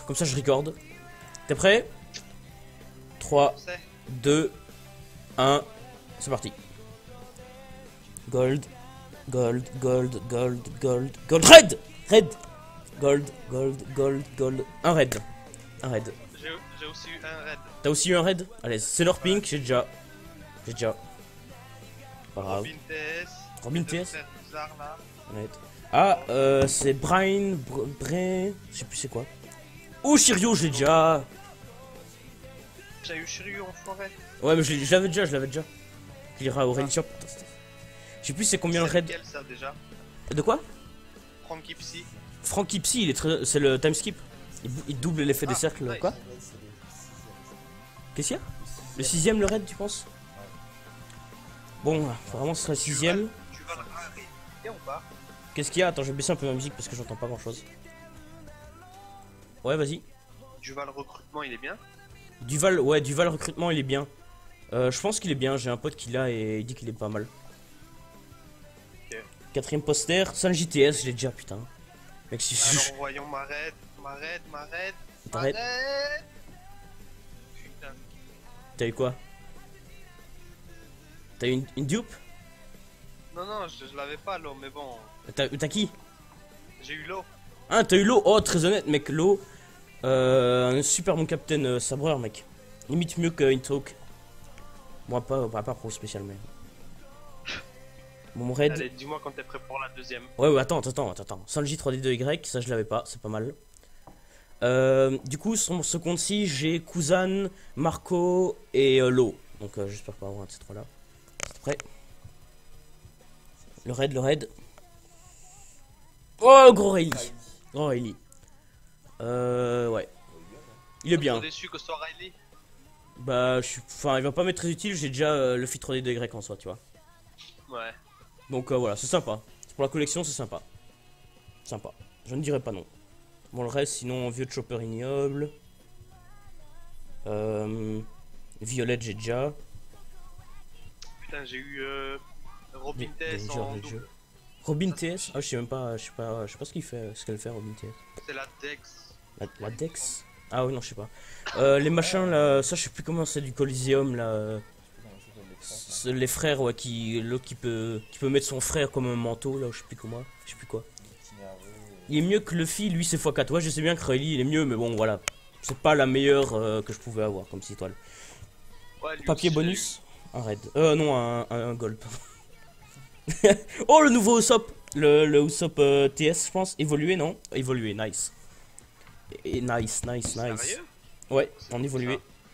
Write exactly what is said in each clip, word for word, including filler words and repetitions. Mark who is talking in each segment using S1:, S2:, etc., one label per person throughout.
S1: Comme ça je recorde. T'es prêt? trois, deux, un, c'est parti. Gold, gold, gold, gold, gold, gold, red, red, gold, gold, gold, gold, un red, un red.
S2: J'ai aussi eu un red.
S1: T'as aussi eu un red? Allez, c'est leur pink, j'ai déjà, j'ai déjà. Pas grave.
S2: Robin T S.
S1: Robin T S.
S2: Bizarre, là.
S1: Ah, euh, c'est Brian, Bray, je sais plus c'est quoi. Oh, Shiryu, j'ai déjà.
S2: J'ai eu Shiryu en forêt.
S1: Ouais, mais je l'avais déjà, je l'avais déjà. Il ira au Rally Shop. Je sais plus c'est combien le raid.
S2: Lequel, ça, déjà?
S1: De quoi?
S2: Frankie Psy.
S1: Frankie Psy, il est très... c'est le time skip. Il, il double l'effet ah, des cercles. Nice. Quoi? Qu'est-ce qu'il y a? Le sixième, le raid, tu penses? Bon, vraiment ce sera le sixième.
S2: Tu vas, tu vas le arrêter ou pas?
S1: Qu'est-ce qu'il y a? Attends, je vais baisser un peu ma musique parce que j'entends pas grand chose. Ouais, vas-y.
S2: Duval recrutement, il est bien?
S1: Duval, ouais, Duval recrutement, il est bien. Euh, je pense qu'il est bien, j'ai un pote qui l'a et il dit qu'il est pas mal. Okay. Quatrième poster, sans J T S, je l'ai déjà, putain. Mec, si
S2: Alors je... voyons ma raid, ma raid, ma raid, ma
S1: raid.
S2: Putain.
S1: T'as eu quoi? T'as eu une, une dupe?
S2: Non, non, je, je l'avais pas l'eau, mais bon.
S1: T'as qui?
S2: J'ai eu l'eau.
S1: Ah, t'as eu l'eau? Oh, très honnête, mec, l'eau. Euh, un super bon capitaine euh, sabreur, mec. Limite mieux que Intalk. Moi, pas, pas, pas pro spécial, mais. Bon, mon raid.
S2: Allez, dis-moi quand t'es prêt pour la deuxième.
S1: Ouais, ouais, attends, attends, attends, attends. Sanji trois D deux Y, ça je l'avais pas, c'est pas mal. Euh, du coup, sur ce compte-ci, j'ai Kuzan, Marco et euh, Lo. Donc, euh, j'espère pas avoir un de ces trois-là. C'est prêt. Le raid, le raid. Oh, gros Riley. Gros Riley. Euh, ouais. Il est bien.
S2: Je suis déçu que ce soit Riley.
S1: Bah, je suis. Enfin, il va pas m'être très utile, j'ai déjà euh, le fit trois D deux Y en soi, tu vois.
S2: Ouais.
S1: Donc, euh, voilà, c'est sympa. Pour la collection, c'est sympa. Sympa. Je ne dirais pas non. Bon, le reste, sinon, vieux chopper ignoble. Euh. Violette, j'ai déjà.
S2: Putain, j'ai eu euh, Robin T S en double.
S1: Robin T S? Ah, je sais même pas, je sais pas, je sais pas ce qu'il fait, ce qu'elle fait Robin T S.
S2: C'est la Dex.
S1: La, la Dex? Ah oui, non, je sais pas. Euh, les machins là, ça je sais plus comment c'est du Coliseum là. Les frères, ouais, qui l'autre qui peut qui peut mettre son frère comme un manteau là, je sais plus comment, je sais plus quoi. Il est mieux que Luffy, lui c'est fois quatre. Ouais, je sais bien que Riley il est mieux, mais bon voilà, c'est pas la meilleure euh, que je pouvais avoir comme petite étoile. Ouais, papier bonus, un raid. Euh non, un, un, un gold. Oh, le nouveau Usopp, le, le Usopp euh, T S, je pense, évolué, non? Évolué, nice. Et nice, nice, nice. Ouais, en évolué.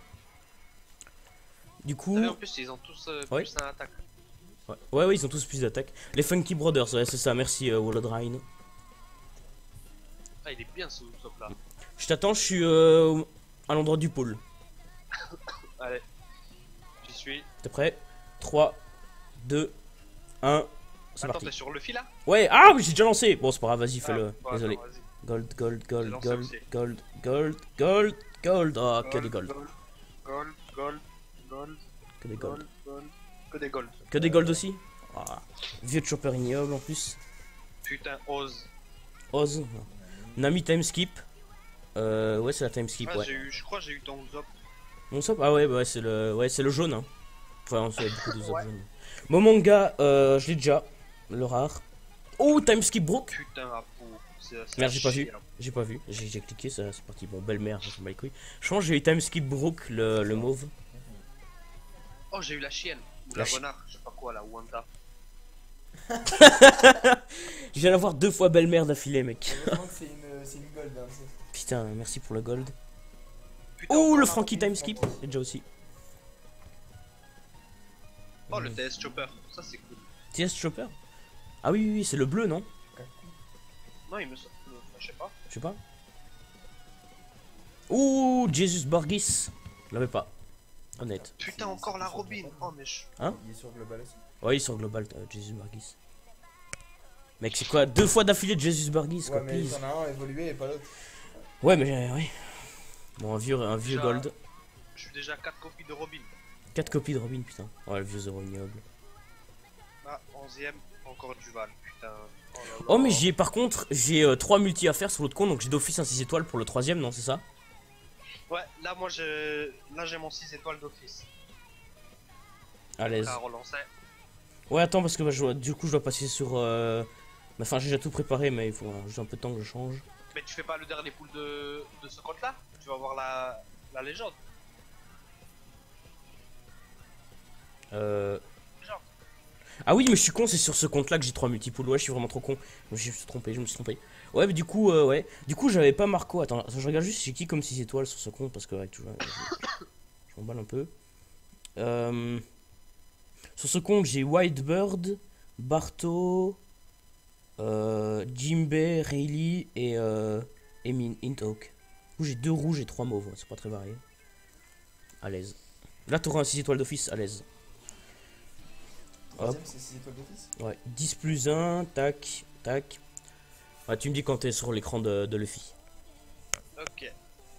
S1: Du coup.
S2: En plus, ils ont tous euh,
S1: ouais.
S2: plus un attaque.
S1: Ouais. ouais, ouais, ils ont tous plus d'attaque. Les Funky Brothers, ouais, c'est ça, merci euh, Wallodrine.
S2: Ah, il est bien ce Usopp là.
S1: Je t'attends, je suis euh, à l'endroit du pôle.
S2: Allez, j'y suis.
S1: T'es prêt? trois, deux, un, c'est
S2: Attends,
S1: parti.
S2: t'es sur le fil là?
S1: Ouais, ah oui, j'ai déjà lancé. Bon, c'est pas grave, vas-y,
S2: ah,
S1: fais-le.
S2: bah,
S1: Désolé.
S2: Attends,
S1: gold, gold, gold, gold,
S2: aussi.
S1: gold, gold, gold, gold. Ah,
S2: gold,
S1: que des gold.
S2: Gold, gold, gold, gold.
S1: Que des gold.
S2: gold, gold. Que des gold.
S1: Que des gold aussi. Ah, vieux chopper ignoble en plus.
S2: Putain, Oz.
S1: Oz. Nami time skip. Euh, ouais, c'est la time skip,
S2: ah,
S1: ouais.
S2: Eu, je crois que j'ai eu ton Usopp.
S1: Mon Usopp? Ah ouais, bah, ouais, c'est le, ouais, c'est le jaune. Hein. Enfin, c'est beaucoup de Usopp jaune. Mon manga, euh, je l'ai déjà. Le rare. Oh, time skip Brook.
S2: Putain, à peau.
S1: Merde, j'ai pas vu. J'ai pas vu. J'ai cliqué, c'est parti. Bon, belle mère, je m'en bats les couilles. Je pense que j'ai eu time skip Brook, le, le mauve.
S2: Oh, j'ai eu la chienne. Ou la, la renard, je sais pas quoi, la Wanda.
S1: Je viens d'avoir deux fois belle-mère d'affilée, mec.
S3: C'est une, une gold. Hein,
S1: putain, merci pour le gold. Putain, oh, le Frankie time skip. C'est déjà aussi.
S2: Oh, le T S Chopper. Ça, c'est cool.
S1: T S Chopper? Ah oui, oui, oui, c'est le bleu, non?
S2: Non, il me semble. Je sais pas.
S1: Je sais pas. Ouh, Jesus Borgis. Je l'avais pas. Honnête.
S2: Putain, encore la Robin. Oh, mais je.
S1: Hein?
S3: Il est sur Global aussi.
S1: Ouais, il est sur Global, euh, Jesus Borgis. Mec, c'est quoi? Deux fois d'affilée de Jesus Borgis,
S3: ouais,
S1: quoi,
S3: mais
S1: please.
S3: t'en as un évolué et pas l'autre.
S1: Ouais, mais euh, oui. Bon, un vieux, un vieux
S2: déjà,
S1: gold.
S2: Je suis déjà quatre copies de Robin.
S1: quatre copies de Robin, putain. Ouais, le vieux zéro ignoble.
S2: Ah, onzième, encore Duval, putain. Oh, là là.
S1: Oh, mais j'ai par contre, j'ai euh, trois multi à faire sur l'autre compte, donc j'ai d'office un six étoiles pour le troisième, non, c'est ça?
S2: Ouais, là, moi, je... là j'ai mon six étoiles d'office.
S1: À l'aise.
S2: À relancer.
S1: Ouais, attends, parce que bah, je dois- du coup, je dois passer sur. Euh... Enfin, j'ai déjà tout préparé, mais il faut euh, juste un peu de temps que je change.
S2: Mais tu fais pas le dernier pool de, de ce compte là? Tu vas voir la, la légende.
S1: Euh.
S2: Légende.
S1: Ah oui, mais je suis con, c'est sur ce compte-là que j'ai trois multipools. Ouais, je suis vraiment trop con. Je me suis trompé, je me suis trompé. Ouais, mais du coup, euh, ouais. Du coup, j'avais pas Marco. Attends, attends, je regarde juste j'ai qui comme six étoiles sur ce compte parce que, ouais, tu vois, je, je m'emballe un peu. Euh, sur ce compte, j'ai Whitebird, Barto, euh, Jimbe, Rayleigh et euh, Emin, Intalk. Du coup, j'ai deux rouges et trois mauves. Ouais, c'est pas très varié. À l'aise. Là, t'auras un six étoiles d'office, à l'aise.
S3: Troisième, c'est six étoiles d'office.
S1: Ouais, dix plus un, tac, tac. Ouais, tu me dis quand t'es sur l'écran de, de Luffy.
S2: Ok.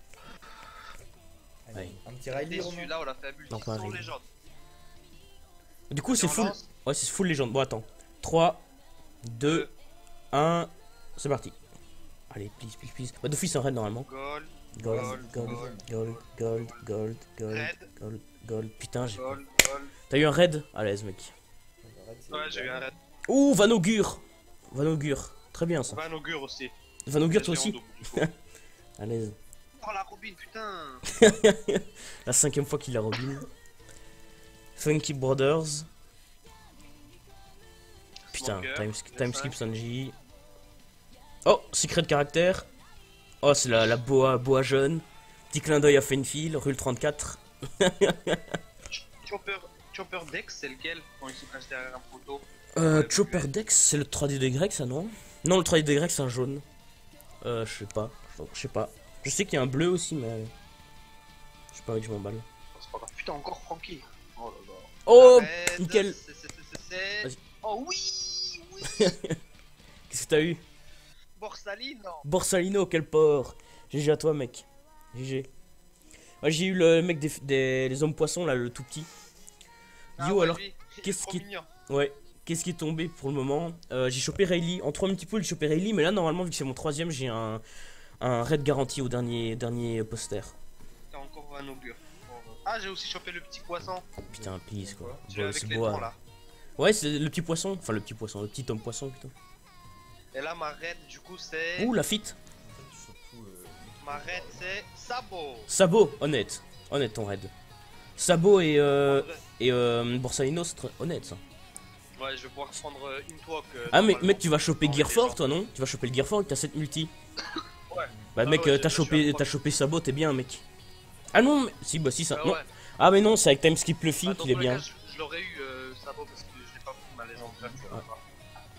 S3: Allez,
S1: Ouais.
S3: un petit Riley,
S2: Déçu,
S3: Romain.
S2: là, on a fait un multi
S1: Non, pas un
S2: sans
S1: Riley.
S2: légende.
S1: Du coup,
S2: Si
S1: c'est
S2: on
S1: full.
S2: lance,
S1: Ouais, c'est full légende. Bon, attends. trois, deux,
S2: deux,
S1: un, c'est parti. Allez, please, please, please. Bah, d'office, c'est un raid normalement.
S2: gold,
S1: Gold,
S2: Gold,
S1: gold,
S3: gold.
S1: gold, gold, gold, gold,
S2: Red.
S1: gold, gold. Putain, j'ai.
S2: gold, gold.
S1: T'as eu un raid? À l'aise, mec.
S2: Ouais, j'ai eu un raid.
S1: Ouh, Vanaugure. Vanaugure. Très bien ça.
S2: Van Augure aussi.
S1: Vanaugure, toi
S2: J'ai en
S1: aussi?
S2: double, du coup.
S1: À l'aise.
S2: Oh la Robin, putain.
S1: La cinquième fois qu'il a Robin. Funky Brothers. Putain,
S2: Smoker,
S1: time,
S2: les
S1: time
S2: cinq.
S1: skip Sanji. Oh, secret de caractère. Oh, c'est la, la boa, boa jeune. Petit clin d'œil à Fenfield, rule trente-quatre.
S2: Chopper, Chopper Dex, c'est lequel quand il se cache derrière un poteau?
S1: Euh,
S2: Ouais,
S1: Chopper
S2: ouais.
S1: Dex, c'est le trois D de grec, ça non? Non, le trois D de grec, c'est un jaune. Euh, je sais pas. Je sais pas. Je sais qu'il y a un bleu aussi, mais. Je sais pas, que je m'emballe.
S2: C'est pas grave. Putain, encore Frankie. Oh là là.
S1: Oh,
S2: La red,
S1: nickel.
S2: c'est- c'est- c'est- c'est-
S1: Vas-y.
S2: Oh oui, oui.
S1: Qu'est-ce que t'as eu?
S2: Borsalino.
S1: Borsalino, quel porc. G G à toi, mec. G G. Ouais, j'ai eu le mec des, des les hommes poissons, là, le tout petit.
S2: Ah
S1: Yo,
S2: ouais,
S1: alors,
S2: lui, il est
S1: qu'est-ce
S2: trop
S1: qui-
S2: mignon.
S1: Ouais. Qu'est-ce qui est tombé pour le moment? euh, J'ai chopé Rayleigh. En trois multiples, j'ai chopé Rayleigh, mais là, normalement, vu que c'est mon troisième, j'ai un, un raid garanti au dernier, dernier poster.
S2: T'as encore un augure. Ah, j'ai aussi chopé le petit poisson.
S1: Putain, please, quoi.
S2: Celui
S1: Bon,
S2: avec
S1: c'est
S2: les
S1: beau,
S2: dents
S1: hein.
S2: là.
S1: Ouais, c'est le petit poisson. Enfin, le petit poisson, le petit homme poisson, plutôt.
S2: Et là, ma raid, du coup, c'est.
S1: Ouh, la fit.
S3: En fait, tu chopes tout. euh,
S2: Ma raid, c'est Sabo.
S1: Sabot, honnête. Honnête, ton raid. Sabot et, euh,
S2: En vrai,
S1: et euh, Borsalino, c'est très honnête, ça.
S2: Ouais, je vais pouvoir prendre euh, une talk. euh,
S1: Ah, mais
S2: normalement,
S1: mec, tu vas choper
S2: dans les
S1: Gear Fort,
S2: gens.
S1: toi, non? Tu vas choper le Gear Fort, t'as sept multi.
S2: Ouais.
S1: Bah,
S2: Ah
S1: mec,
S2: ouais,
S1: euh,
S2: je-
S1: t'as
S2: je suis
S1: chopé,
S2: à
S1: t'as chopé Sabot, t'es bien, mec. Ah non, mais... si, bah, si, ça.
S2: Ah
S1: Non.
S2: ouais.
S1: Ah, mais non, c'est avec Timeskip Luffy
S2: Bah, dans
S1: qu'il est
S2: tous les
S1: bien.
S2: cas, je, je l'aurais eu euh, Sabo parce que je l'ai pas pris ma légende. bref, tu vois
S1: Ouais.
S2: pas.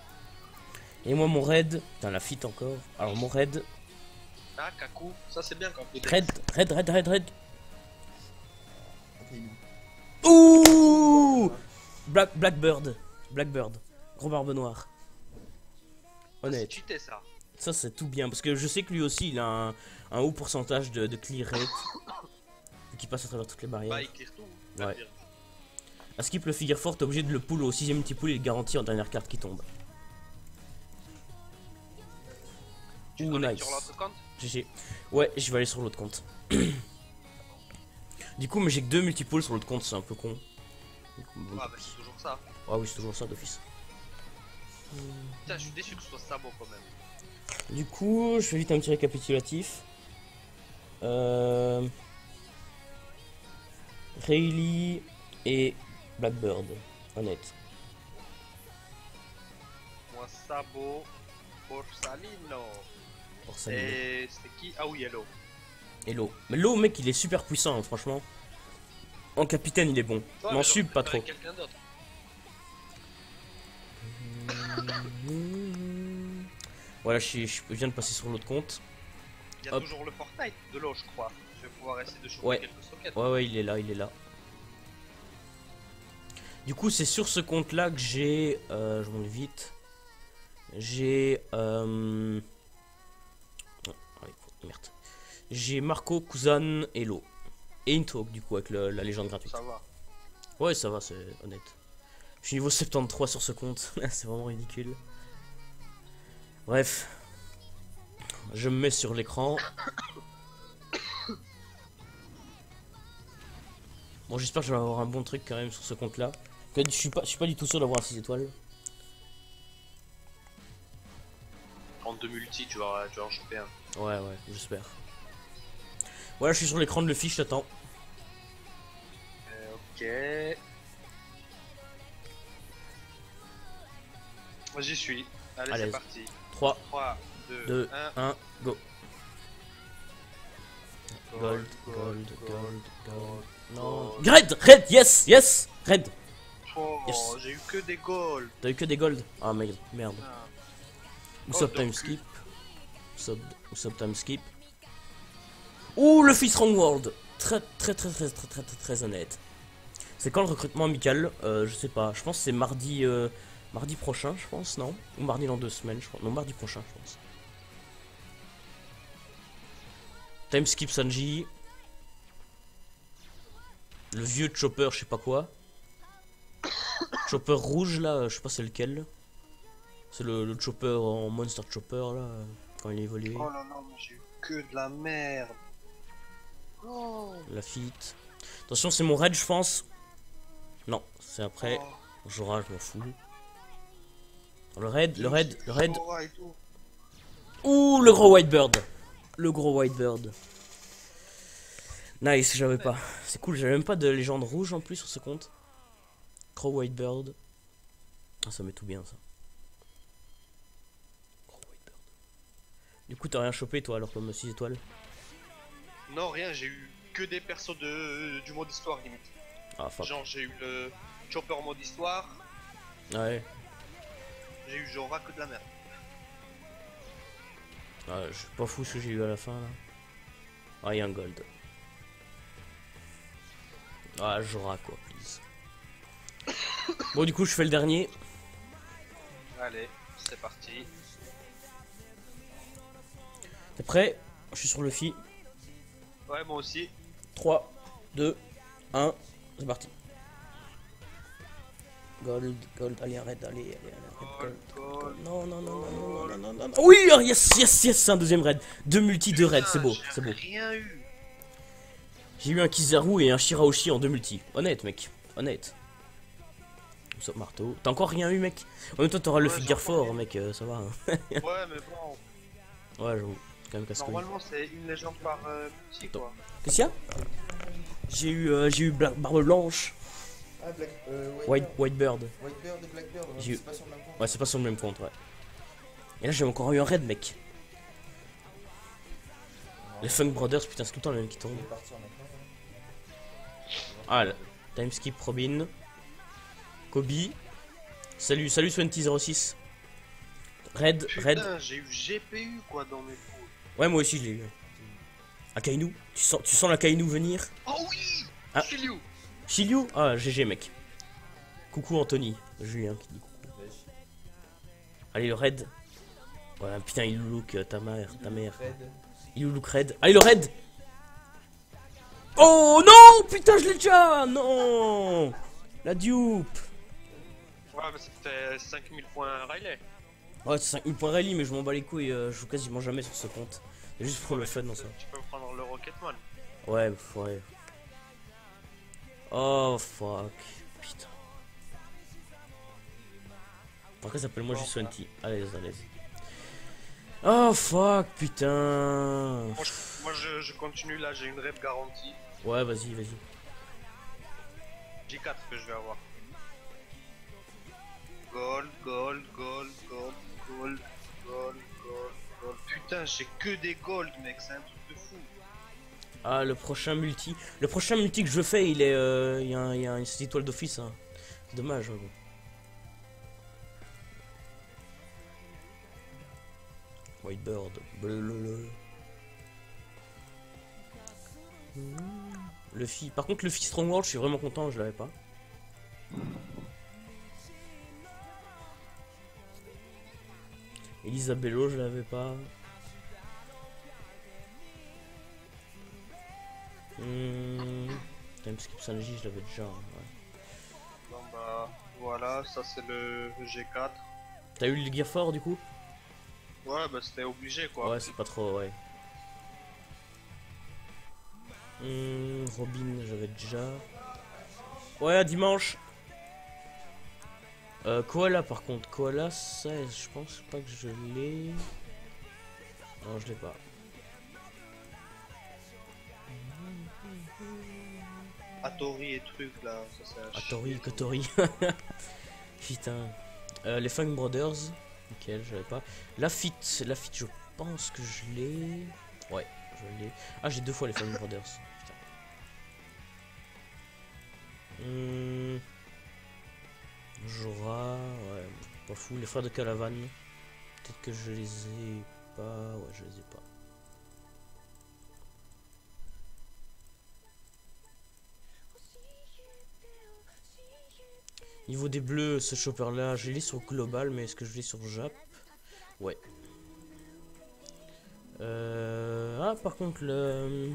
S1: Et moi, mon raid. Putain, la fit encore. Alors, mon raid.
S2: Ah, Kaku, ça c'est bien quand t'es
S1: Raid, raid, raid, raid, raid.
S3: ok, nous.
S1: Ouh! Black, Blackbird. Blackbird. Gros barbe noire. Honnête.
S2: Tu t'es ça.
S1: Ça, c'est tout bien. Parce que je sais que lui aussi, il a un, un haut pourcentage de, de clear rate. Vu qu'il passe à travers toutes les barrières.
S2: Bah, il clear tout. on va
S1: Ouais.
S2: dire.
S1: À skip le figure fort, t'es obligé de le pull au sixième petit pull et le garantir en dernière carte qui tombe.
S2: Tu
S1: Ouh,
S2: connectes
S1: nice.
S2: sur l'autre compte.
S1: G G. Ouais, je vais aller sur l'autre compte. Du coup, mais j'ai que deux multipools sur l'autre compte, c'est un peu con. Du coup, bon,
S2: Ah, bah, c'est toujours ça.
S1: ah oui, c'est toujours ça d'office.
S2: Putain, je suis déçu que ce soit Sabo quand même.
S1: Du coup, je fais vite un petit récapitulatif. Euh... Rayleigh et Blackbird, honnête.
S2: Moi, Sabo, Borsalino.
S1: Pour ça,
S2: Et c'était qui? Ah oui, Hello.
S1: et l'eau. Mais l'eau, mec, il est super puissant, hein, franchement. En capitaine, il est bon.
S2: Ouais,
S1: Mais en
S2: mais
S1: sub,
S2: j'aurais
S1: pas
S2: préféré
S1: trop.
S2: quelqu'un d'autre.
S1: Voilà, je, suis- je viens de passer sur l'autre compte.
S2: Il y a
S1: Hop.
S2: toujours le Fortnite de l'eau, je crois. Je vais pouvoir essayer de choper
S1: Ouais.
S2: quelques sockets.
S1: Ouais, ouais, il est là, il est là. Du coup, c'est sur ce compte-là que j'ai... Euh, je monte vite. J'ai... Euh... oh, allez, merde. J'ai Marco, Kuzan et Lo. Et Intalk, du coup, avec le- la légende gratuite.
S2: Ça va.
S1: Ouais, ça va, c'est honnête. Je suis niveau soixante-treize sur ce compte. C'est vraiment ridicule. Bref. Je me mets sur l'écran. Bon, j'espère que je vais avoir un bon truc quand même sur ce compte là. Je suis pas, je suis pas du tout sûr d'avoir six étoiles.
S2: En deux multi, tu vas, tu vas en choper un.
S1: Ouais, ouais, j'espère. Voilà, je suis sur l'écran de Luffy, je t'attends.
S2: Euh, ok. J'y suis. Allez,
S1: Allez.
S2: c'est parti.
S1: trois,
S2: trois, deux,
S1: deux,
S2: un.
S1: un, go. Gold, gold, gold, gold. Non. Red, red, yes, yes, red.
S2: Oh,
S1: Yes.
S2: j'ai eu que des goals.
S1: T'as eu que des gold. Ah merde, merde.
S2: Ah.
S1: Ou
S2: Oh,
S1: sub time
S2: donc,
S1: skip. Sub, ou sub time skip. Ouh, le Fist Strong World. Très, très, très, très, très, très, très, très honnête. C'est quand le recrutement amical? euh, Je sais pas. Je pense que c'est mardi, euh, mardi prochain, je pense, non? Ou mardi dans deux semaines, je crois. Non, mardi prochain, je pense. Time skip Sanji. Le vieux chopper, je sais pas quoi. Chopper rouge là, je sais pas c'est lequel. C'est le, le chopper en monster chopper là, quand il est évolué.
S2: Oh là là, mais j'ai eu que de la merde. Oh.
S1: La fit. Attention, c'est mon raid, je pense. Non, c'est après.
S2: Oh.
S1: Jora, je m'en fous. Le raid, le raid, le raid.
S2: Oh, et tout.
S1: Ouh, le gros whitebird. Le gros whitebird. Nice, j'avais pas. C'est cool, j'avais même pas de légende rouge en plus sur ce compte. Gros whitebird. Ah, ça met tout bien ça. Gros whitebird. Du coup, t'as rien chopé toi alors comme six étoiles?
S2: Non, rien, j'ai eu que des persos de, du mode histoire limite.
S1: Ah, fuck.
S2: Genre, j'ai eu le chopper en mode histoire.
S1: Ouais.
S2: J'ai eu Jora que de la merde.
S1: Ah, je suis pas fou ce que j'ai eu à la fin là. Ah, il y a un gold. Ah, Jora quoi, please. Bon, du coup, je fais le dernier.
S2: Allez, c'est parti.
S1: T'es prêt? Je suis sur le fi.
S2: Ouais, moi aussi.
S1: trois, deux, un, c'est parti. Gold, gold, allez, arrête, allez, allez, allez, arrête, gold, gold. Non, non, non, non, non, non, non, non, non. Oui, oh, yes, yes, yes, c'est un deuxième raid. Deux multi, deux raids, c'est beau, c'est beau.
S2: J'ai rien eu.
S1: J'ai eu un Kizaru et un Shirahoshi en deux multi. Honnête, mec, honnête. Sauf marteau. T'as encore rien eu, mec? En même temps, t'auras le
S2: Ouais,
S1: figure
S2: j'ai
S1: fort,
S2: encore
S1: mec, euh, ça va. Hein.
S2: Ouais, mais bon.
S1: Ouais, j'avoue, c'est quand même casse-couille.
S2: Normalement, c'est une légende par euh, petit, quoi.
S1: Qu'est-ce qu'il y a? J'ai eu, euh, j'ai eu Bla- Barbe Blanche,
S3: Ah, Black. Euh,
S1: White,
S3: Whitebird.
S1: Whitebird.
S3: Whitebird et Blackbird, ouais,
S1: J'ai eu-
S3: c'est pas sur le même compte.
S1: Ouais, c'est pas sur le même compte, ouais. Et là, j'ai encore eu un raid, mec. Les Funk Brothers, putain, c'est tout le temps le même qui tombe.
S3: Il est parti en maintenant.
S1: Ah, là. Time skip Robin. Kobe. Salut, salut Swenty zéro six. Red, Red.
S2: Putain, j'ai eu G P U, quoi, dans mes coups.
S1: Ouais, moi aussi, je l'ai eu. Akainu. Tu sens, tu sens la Kainu venir?
S2: Oh oui.
S1: Ah.
S2: Shiryu.
S1: Shiryu. Ah, G G, mec. Coucou Anthony. Julien qui dit coucou. Allez, le Red. Ouais, putain, il look euh, ta mère, ta mère.
S3: Red.
S1: Il look Red. Allez, le Red. Oh non, putain, je l'ai déjà. Non. La dupe.
S2: Ouais, mais c'était cinq mille points Riley.
S1: Ouais, c'est cinq mille points rallye, mais je m'en bats les couilles. euh, je joue quasiment jamais sur ce compte. C'est juste pour le fun dans ça.
S2: Tu peux prendre le Rocketman.
S1: Ouais, ouais. Oh fuck. Putain. Après, s'appelle-moi juste Swenty. Allez, allez. Oh fuck, putain.
S2: Moi, je, moi, je, je continue là, j'ai une rêve garantie.
S1: Ouais, vas-y, vas-y.
S2: J'ai quatre que je vais avoir. Gold, gold, gold, gold, gold, gold, gold, gold. Putain, j'ai que des gold, mec, c'est un truc de fou.
S1: Ah, le prochain multi. Le prochain multi que je fais, il est. Euh, il y a, un, il y a une étoile d'office. Hein. C'est dommage. Hein. Whitebird. Blablabla. Le fi. Par contre, le fi Strongworld, je suis vraiment content, je l'avais pas. Elisabello, je l'avais pas. Hmm. Time skip Sanji, je l'avais déjà. Ouais.
S2: Bon bah, voilà, ça c'est le G quatre.
S1: T'as eu le Gear Fort du coup?
S2: Ouais, bah c'était obligé quoi.
S1: Ouais, c'est pas trop, ouais. Hum, Robin, j'avais déjà. Ouais, à dimanche. Euh, Koala, par contre. Koala, ça, je pense pas que je l'ai. Non, je l'ai pas.
S2: Atori et trucs là, ça c'est un
S1: Atori,
S2: chier.
S1: Kotori. Putain. Euh, les Funk Brothers. Nickel, je l'avais pas. Lafitte, Lafitte, je pense que je l'ai. Ouais, je l'ai. Ah, j'ai deux fois les Funk Brothers. Putain. Hum... Jora, ouais, pas fou. Les frères de Calavan. Peut-être que je les ai pas. Ouais, je les ai pas. Niveau des bleus, ce chopper là, je l'ai sur global, mais est-ce que je l'ai sur Jap? Ouais. Euh... Ah, par contre, le.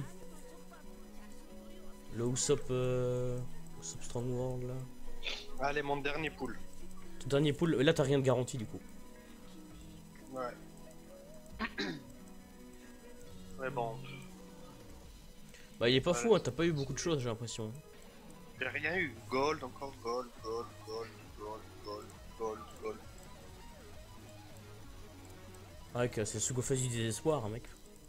S1: Le Usopp. Euh... Usopp Strong World là.
S2: Allez, mon dernier pool.
S1: Ton dernier pool, là t'as rien de garanti du coup.
S2: Ouais. Mais bon.
S1: Bah, il est pas
S2: Ouais,
S1: fou, hein, t'as pas eu beaucoup de choses, j'ai l'impression.
S2: j'ai rien eu. Gold, encore gold, gold, gold, gold, gold, gold, gold.
S1: Ouais, que c'est SUGOFEST du désespoir, hein, mec.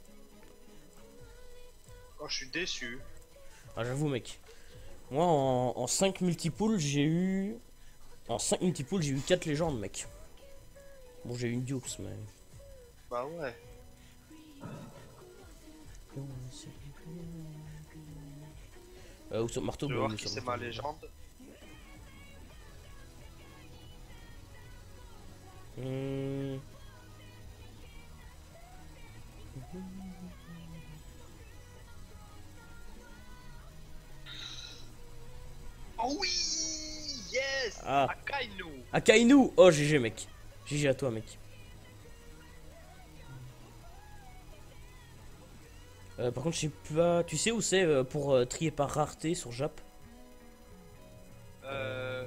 S2: Oh, je suis déçu.
S1: Ah, j'avoue, mec. Moi, en, en cinq multipools, j'ai eu. En cinq multipools, j'ai eu quatre légendes, mec. Bon, j'ai eu une Dukes, mais.
S2: Bah ouais.
S1: Euh, Usopp Marteau,
S2: Tu veux
S1: bah,
S2: voir
S1: oui,
S2: qui
S1: Usopp
S2: c'est ma
S1: Marteau.
S2: légende?
S1: Hum...
S2: Oh oui! Yes!
S1: Ah.
S2: Akainu!
S1: Akainu! Oh, G G, mec. G G à toi, mec. Euh, par contre, je sais pas. Tu sais où c'est euh, pour euh, trier par rareté sur Jap?
S2: Euh...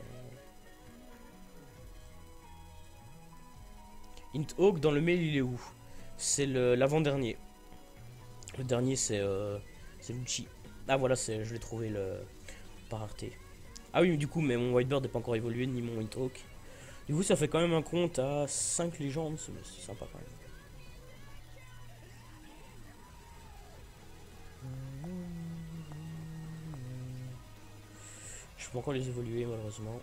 S1: Int Hawk dans le mail, il est où? C'est l'avant-dernier. Le dernier, c'est euh, c'est Lucci. Ah, voilà, c'est je l'ai trouvé le par rareté. Ah oui, mais du coup, mais mon Whitebird n'est pas encore évolué, ni mon Int Hawk. Du coup, ça fait quand même un compte à cinq légendes, c'est sympa quand même. Je peux encore les évoluer, malheureusement.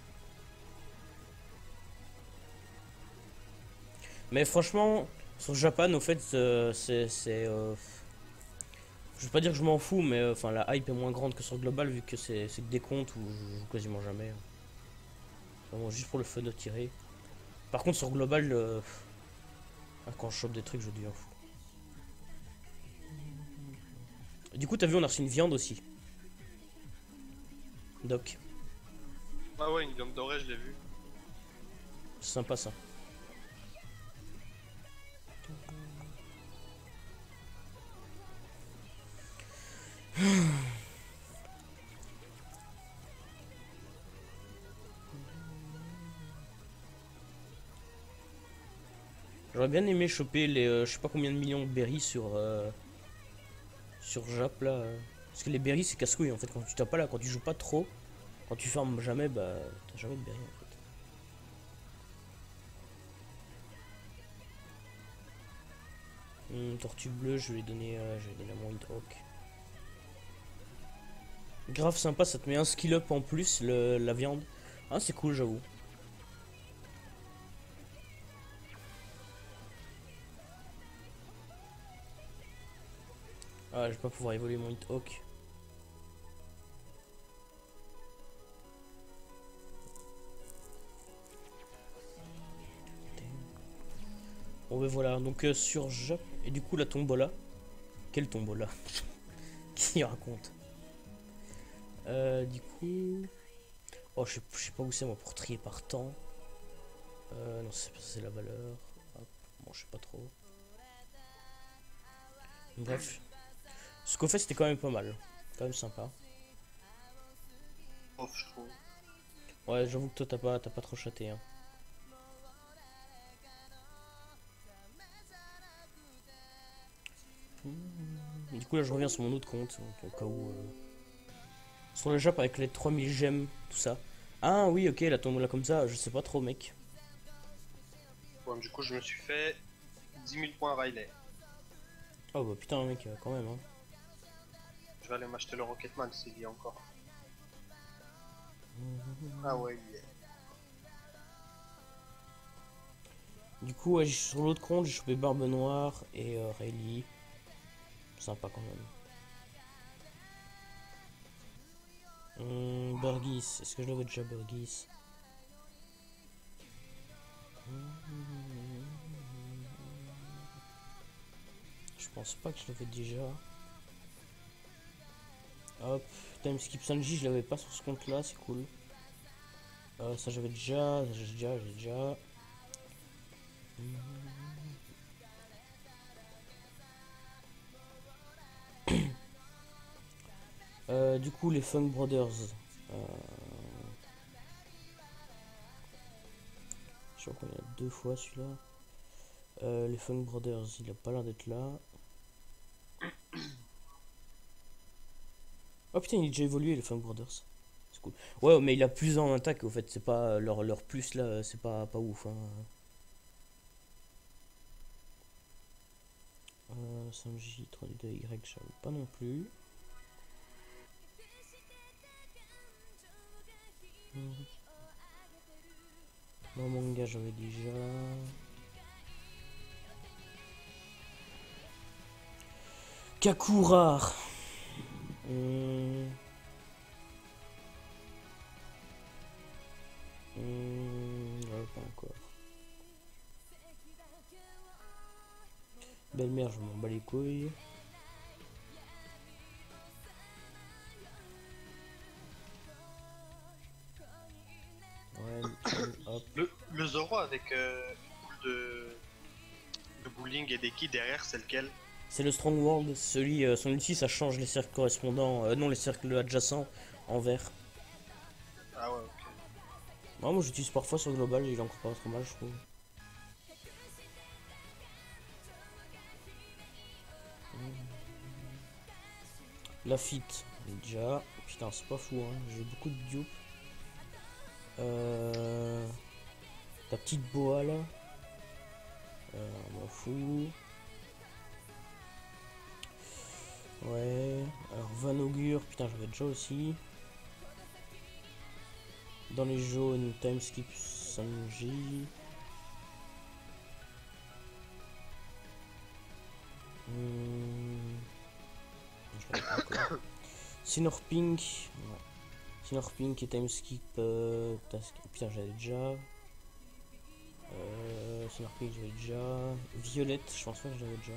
S1: Mais franchement, sur Japan, au fait, euh, c'est... Euh, je vais pas dire que je m'en fous, mais euh, enfin la hype est moins grande que sur Global, vu que c'est que des comptes où je joue quasiment jamais. Vraiment, juste pour le fun de tirer. Par contre, sur Global, euh, quand je chope des trucs, je deviens fou. Du coup, t'as vu, on a reçu une viande aussi. Doc.
S2: Ah ouais, une gomme dorée, je l'ai vu.
S1: C'est sympa ça. J'aurais bien aimé choper les euh, je sais pas combien de millions de berries sur euh, sur Jap là. euh. Parce que les berries c'est casse-couille en fait quand tu tapes pas là, quand tu joues pas trop, quand tu farmes jamais, bah t'as jamais de berries en fait. Hum, tortue bleue, je vais lui donner, euh, je vais donner à mon Hawk. Grave sympa, ça te met un skill up en plus le, la viande. Ah c'est cool j'avoue. Ah je vais pas pouvoir évoluer mon Hawk. Bon ben voilà, donc euh, sur Jap, et du coup la tombola. Quelle tombola? Qui raconte? Euh, du coup... Oh, je sais, je sais pas où c'est moi pour trier par temps. Euh, non, c'est la valeur. Hop. Bon, je sais pas trop. Bref. Ce qu'on fait, c'était quand même pas mal. Quand même sympa.
S2: Off, je trouve.
S1: Ouais, j'avoue que toi, t'as pas, t'as pas trop chaté. Hein. Du coup là je reviens sur mon autre compte, donc, au cas où... Euh... Sur le Jap avec les trois mille gemmes, tout ça. Ah oui ok, la tombe là comme ça, je sais pas trop mec.
S2: Bon, du coup, je me suis fait dix mille points Riley.
S1: Oh bah putain mec, euh, quand même hein.
S2: Je vais aller m'acheter le Rocketman s'il y a encore. Ah ouais, il y est.
S1: Du coup ouais, sur l'autre compte j'ai chopé Barbe Noire et euh, Rayleigh. Sympa quand même. Hum, Burgis, est-ce que je l'avais déjà Burgis? Je pense pas que je l'avais déjà. Hop, time skip Sanji, je l'avais pas sur ce compte là, c'est cool. Euh, ça j'avais déjà, ça j'ai déjà, j'ai déjà. Euh, du coup les Funk Brothers. Euh... Je crois qu'on est a deux fois celui-là. Euh, les Funk Brothers, il a pas l'air d'être là. Oh putain, il est déjà évolué les Funk Brothers. C'est cool. Ouais, mais il a plus en attaque au fait, c'est pas leur, leur plus là, c'est pas, pas ouf. Hein. Euh, cinq J, trois D deux Y, j'avais pas non plus. Mmh. Mon manga, j'avais déjà. Kakura. Mmh. Mmh. Ouais, pas encore. Belle-mère, je m'en bats les couilles. Ouais, hop.
S2: Le, le Zoro avec euh, de, de bowling et des quilles derrière, c'est lequel?
S1: C'est le Strong World, celui, euh, son outil ça change les cercles correspondants, euh, non les cercles adjacents en vert.
S2: Ah ouais, ok.
S1: Ouais, moi j'utilise parfois sur Global, il est encore pas trop mal je trouve. La fit, déjà, putain c'est pas fou hein, j'ai beaucoup de dupes. Euh... Ta petite boa là, euh, on m'en fout. Ouais, alors Van Augure, putain j'avais déjà aussi. Dans les jaunes, time skip Sanji. Hmm. Sinor Pink. Ouais. Sinor Pink et time skip. Euh, putain j'avais déjà. Euh, Sinor Pink j'avais déjà. Violette, je pense pas que j'avais déjà.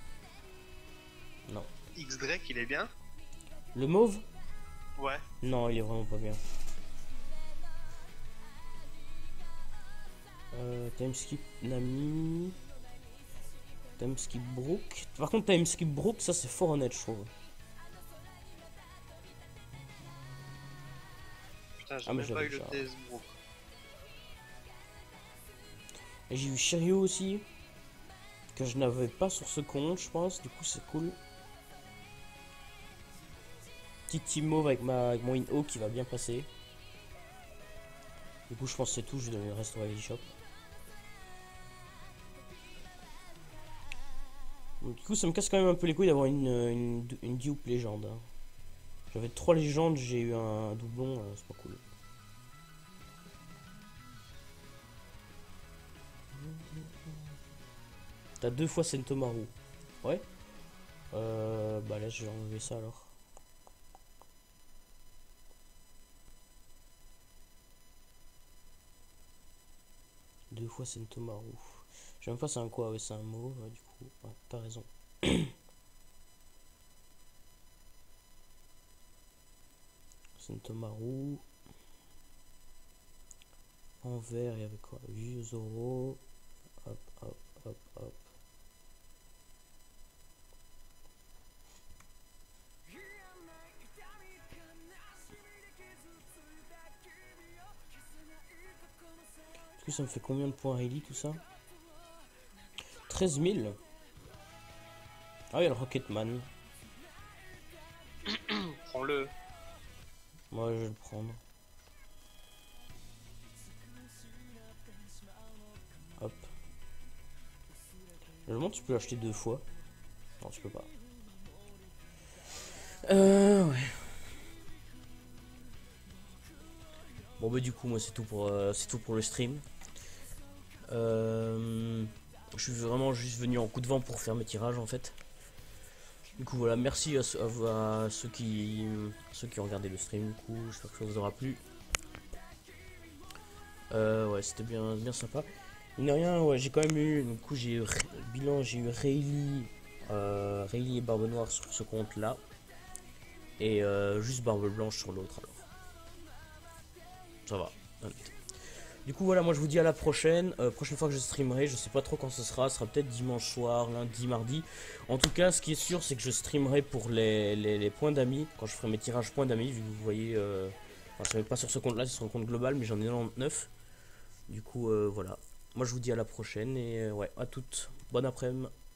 S1: Non.
S2: X-Drake, il est bien?
S1: Le mauve?
S2: Ouais.
S1: Non, il est vraiment pas bien. Euh, time skip Nami. Time skip Brook. Par contre, time skip Brook, ça c'est fort honnête, je trouve.
S2: Putain, j'ai
S1: Ah, mais
S2: même pas eu le
S1: déjà.
S2: T S Brook.
S1: Et j'ai eu Shiryu aussi. Que je n'avais pas sur ce compte, je pense. Du coup, c'est cool. Petite team mauve avec, ma, avec mon in-haut qui va bien passer. Du coup, je pense que c'est tout. Je vais donner le reste au eShop. Donc, du coup, ça me casse quand même un peu les couilles d'avoir une, une, une dupe légende. Hein. J'avais trois légendes, j'ai eu un doublon, euh, c'est pas cool. T'as deux fois Sentomaru. Ouais. Euh, bah là, je vais enlever ça alors. Deux fois Sentomaru. Je sais même pas c'est un quoi, ouais, c'est un mot, ouais, du coup. Ouais, t'as raison. Sentomaru. En vert, il y avait quoi? Vieux Zoro. Hop, hop, hop, hop. Du coup, ça me fait combien de points Rayleigh tout ça? treize mille. Ah, il y a le Rocketman.
S2: Prends-le.
S1: Moi, je vais le prendre. Hop. Je me demande si tu peux l'acheter deux fois. Non, tu peux pas. Euh, ouais. Bon, bah, du coup, moi, c'est tout pour, euh, c'est tout pour le stream. Euh, je suis vraiment juste venu en coup de vent pour faire mes tirages, en fait. Du coup, voilà, merci à, à, à ceux, qui, ceux qui ont regardé le stream. Du coup, j'espère que ça vous aura plu. Euh, ouais, c'était bien, bien sympa. Il n'y a rien, ouais, j'ai quand même eu, du coup, j'ai eu bilan, j'ai eu Rayleigh, euh, Rayleigh et Barbe Noire sur ce compte-là. Et euh, juste Barbe Blanche sur l'autre, alors. Ça va. Du coup, voilà, moi je vous dis à la prochaine. Euh, prochaine fois que je streamerai, je sais pas trop quand ce sera. Ce sera peut-être dimanche soir, lundi, mardi. En tout cas, ce qui est sûr, c'est que je streamerai pour les, les, les points d'amis. Quand je ferai mes tirages points d'amis, vu que vous voyez. Euh, enfin, c'est pas sur ce compte-là, c'est sur le compte global, mais j'en ai quatre-vingt-dix-neuf. Du coup, euh, voilà. Moi je vous dis à la prochaine et euh, ouais, à toutes. Bonne après-midi.